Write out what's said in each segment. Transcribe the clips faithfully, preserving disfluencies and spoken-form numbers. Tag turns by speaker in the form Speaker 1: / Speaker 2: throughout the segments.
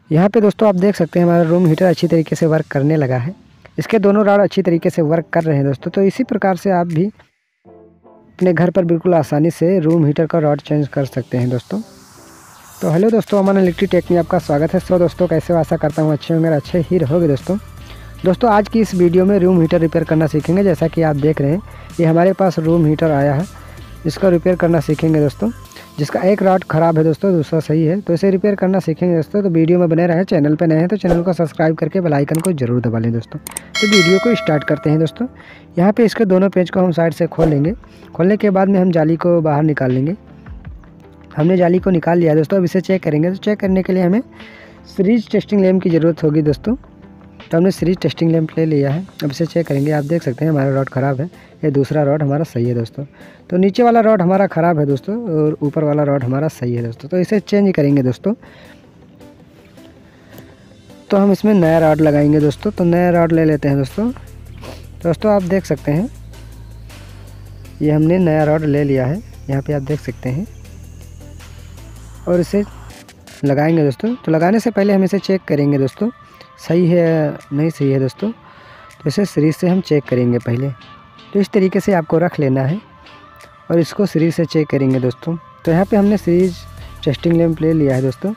Speaker 1: यहाँ पे दोस्तों आप देख सकते हैं हमारा रूम हीटर अच्छी तरीके से वर्क करने लगा है। इसके दोनों रॉड अच्छी तरीके से वर्क कर रहे हैं दोस्तों। तो इसी प्रकार से आप भी अपने घर पर बिल्कुल आसानी से रूम हीटर का रॉड चेंज कर सकते हैं दोस्तों। तो हेलो दोस्तों, अमन इलेक्ट्रिक टेक में आपका स्वागत है। सो दोस्तों कैसे हो, आशा करता हूँ अच्छे होंगे, अच्छे ही रहोगे दोस्तों। दोस्तों आज की इस वीडियो में रूम हीटर रिपेयर करना सीखेंगे। जैसा कि आप देख रहे हैं ये हमारे पास रूम हीटर आया है, इसका रिपेयर करना सीखेंगे दोस्तों। जिसका एक रॉड ख़राब है दोस्तों, दूसरा सही है, तो इसे रिपेयर करना सीखेंगे दोस्तों। तो वीडियो में बने रहें। चैनल पे नए हैं तो चैनल को सब्सक्राइब करके बेल आइकन को जरूर दबा लें दोस्तों। तो वीडियो को स्टार्ट करते हैं दोस्तों। यहाँ पे इसके दोनों पेज को हम साइड से खोल लेंगे। खोलने के बाद में हम जाली को बाहर निकाल लेंगे। हमने जाली को निकाल लिया दोस्तों। अब इसे चेक करेंगे। तो चेक करने के लिए हमें सीरीज टेस्टिंग लैंप की ज़रूरत होगी दोस्तों। तो हमने सीरीज टेस्टिंग लैंप ले लिया है। अब इसे चेक करेंगे। आप देख सकते हैं हमारा रॉड ख़राब है, ये दूसरा रॉड हमारा सही है दोस्तों। तो नीचे वाला रॉड हमारा ख़राब है दोस्तों और ऊपर वाला रॉड हमारा सही है दोस्तों। तो इसे चेंज करेंगे दोस्तों। तो हम इसमें नया रॉड लगाएंगे दोस्तों। तो नया रॉड ले लेते हैं दोस्तों। दोस्तों आप देख सकते हैं ये हमने नया रॉड ले लिया है, यहाँ पे आप देख सकते हैं, और इसे लगाएंगे दोस्तों। तो लगाने से पहले हम इसे चेक करेंगे दोस्तों, सही है नहीं सही है दोस्तों। तो इसे सीरीज से हम चेक करेंगे पहले। तो इस तरीके से आपको रख लेना है और इसको सीरीज से चेक करेंगे दोस्तों। तो यहाँ पे हमने सीरीज टेस्टिंग लैंप ले लिया है दोस्तों।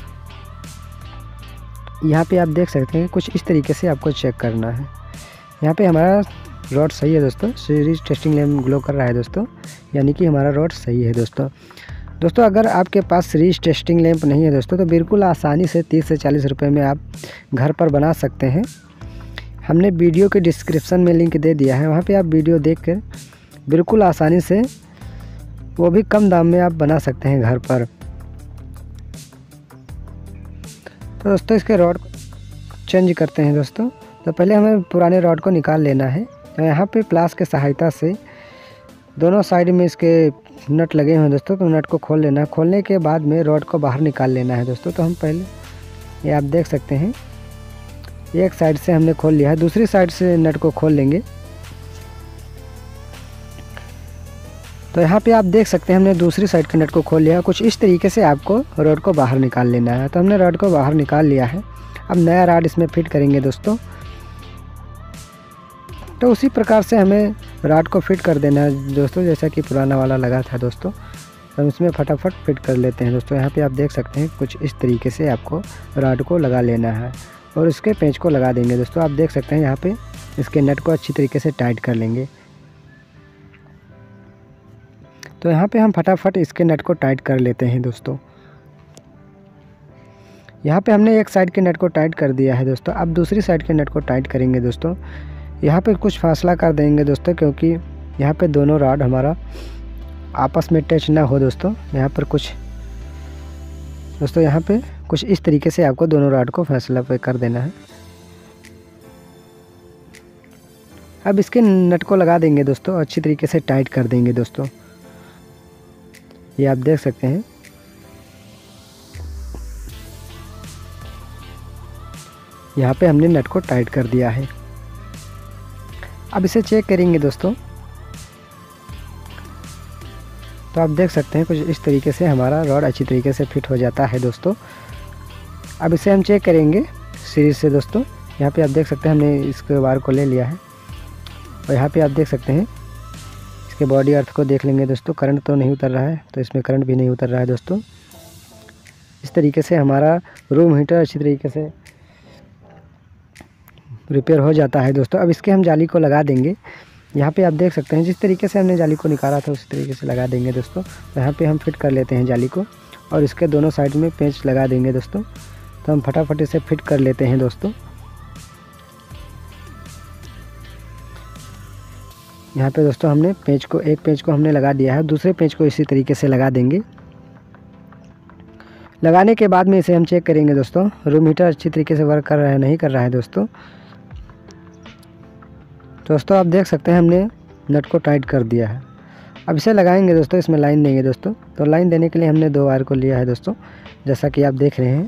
Speaker 1: यहाँ पे आप देख सकते हैं कुछ इस तरीके से आपको चेक करना है। यहाँ पे हमारा रॉड सही है दोस्तों, सीरीज टेस्टिंग लैंप ग्लो कर रहा है दोस्तों, यानी कि हमारा रॉड सही है दोस्तों। दोस्तों अगर आपके पास सीरीज टेस्टिंग लैंप नहीं है दोस्तों तो बिल्कुल आसानी से तीस से चालीस रुपए में आप घर पर बना सकते हैं। हमने वीडियो के डिस्क्रिप्शन में लिंक दे दिया है, वहाँ पे आप वीडियो देखकर बिल्कुल आसानी से, वो भी कम दाम में आप बना सकते हैं घर पर। तो दोस्तों इसके रॉड चेंज करते हैं दोस्तों। तो पहले हमें पुराने रॉड को निकाल लेना है। तो यहाँ पे प्लास के सहायता से दोनों साइड में इसके नट लगे हुए हैं दोस्तों। तो नट को खोल लेना है। खोलने के बाद में रॉड को बाहर निकाल लेना है दोस्तों। तो हम पहले ये आप देख सकते हैं एक साइड से हमने खोल लिया है, दूसरी साइड से नट को खोल लेंगे। तो यहाँ पे आप देख सकते हैं हमने दूसरी साइड के नट को खोल लिया है। कुछ इस तरीके से आपको रॉड को बाहर निकाल लेना है। तो हमने रॉड को बाहर निकाल लिया है। अब नया रॉड इसमें फिट करेंगे दोस्तों। तो उसी प्रकार से हमें रॉड को फिट कर देना है दोस्तों, जैसा कि पुराना वाला लगा था दोस्तों। हम इसमें फटाफट फिट कर लेते हैं दोस्तों। यहाँ पे आप देख सकते हैं कुछ इस तरीके से आपको रॉड को लगा लेना है और इसके पेंच को लगा देंगे दोस्तों। आप देख सकते हैं यहाँ पे इसके नट को अच्छी तरीके से टाइट कर लेंगे। तो यहाँ पे हम फटाफट इसके नट को टाइट कर लेते हैं दोस्तों। यहाँ पे हमने एक साइड के नट को टाइट कर दिया है दोस्तों। अब दूसरी साइड के नट को टाइट करेंगे दोस्तों। यहाँ पे कुछ फासला कर देंगे दोस्तों, क्योंकि यहाँ पे दोनों रॉड हमारा आपस में टच ना हो दोस्तों। यहाँ पर कुछ दोस्तों यहाँ पे कुछ इस तरीके से आपको दोनों रॉड को फैसला पे कर देना है। अब इसके नट को लगा देंगे दोस्तों, अच्छी तरीके से टाइट कर देंगे दोस्तों। ये आप देख सकते हैं यहाँ पे हमने नट को टाइट कर दिया है। अब इसे चेक करेंगे दोस्तों। तो आप देख सकते हैं कुछ इस तरीके से हमारा रॉड अच्छी तरीके से फिट हो जाता है दोस्तों। अब इसे हम चेक करेंगे सीरीज से दोस्तों। यहाँ पे आप देख सकते हैं हमने इसके वायर को ले लिया है और यहाँ पे आप देख सकते हैं इसके बॉडी अर्थ को देख लेंगे दोस्तों। करंट तो नहीं उतर रहा है, तो इसमें करंट भी नहीं उतर रहा है दोस्तों। इस तरीके से हमारा रूम हीटर अच्छी तरीके से रिपेयर हो जाता है दोस्तों। अब इसके हम जाली को लगा देंगे। यहाँ पे आप देख सकते हैं जिस तरीके से हमने जाली को निकाला था उसी तरीके से लगा देंगे दोस्तों। तो यहाँ पे हम फिट कर लेते हैं जाली को और इसके दोनों साइड में पेंच लगा देंगे दोस्तों। तो हम फटाफट इसे फिट कर लेते हैं दोस्तों। यहाँ पे दोस्तों हमने पेंच को, एक पेंच को हमने लगा दिया है, दूसरे पेंच को इसी तरीके से लगा देंगे। लगाने के बाद में इसे हम चेक करेंगे दोस्तों, रूम हीटर अच्छी तरीके से वर्क कर रहा है नहीं कर रहा है दोस्तों। दोस्तों आप देख सकते हैं हमने नट को टाइट कर दिया है। अब इसे लगाएंगे दोस्तों, इसमें लाइन देंगे दोस्तों। तो लाइन देने के लिए हमने दो वायर को लिया है दोस्तों, जैसा कि आप देख रहे हैं।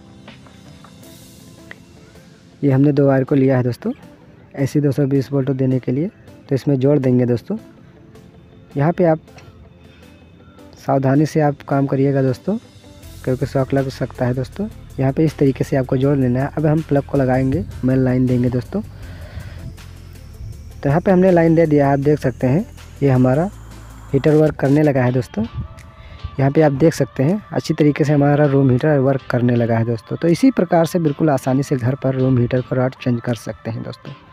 Speaker 1: ये हमने दो वायर को लिया है दोस्तों ऐसी दो सौ बीस वोल्ट देने के लिए। तो इसमें जोड़ देंगे दोस्तों। यहाँ पे आप सावधानी से आप काम करिएगा दोस्तों, क्योंकि शॉक लग सकता है दोस्तों। यहाँ पे इस तरीके से आपको जोड़ लेना है। अब हम प्लग को लगाएंगे, मेन लाइन देंगे दोस्तों। तो यहाँ पे हमने लाइन दे दिया, आप देख सकते हैं ये हमारा हीटर वर्क करने लगा है दोस्तों। यहाँ पे आप देख सकते हैं अच्छी तरीके से हमारा रूम हीटर वर्क करने लगा है दोस्तों। तो इसी प्रकार से बिल्कुल आसानी से घर पर रूम हीटर का रॉड चेंज कर सकते हैं दोस्तों।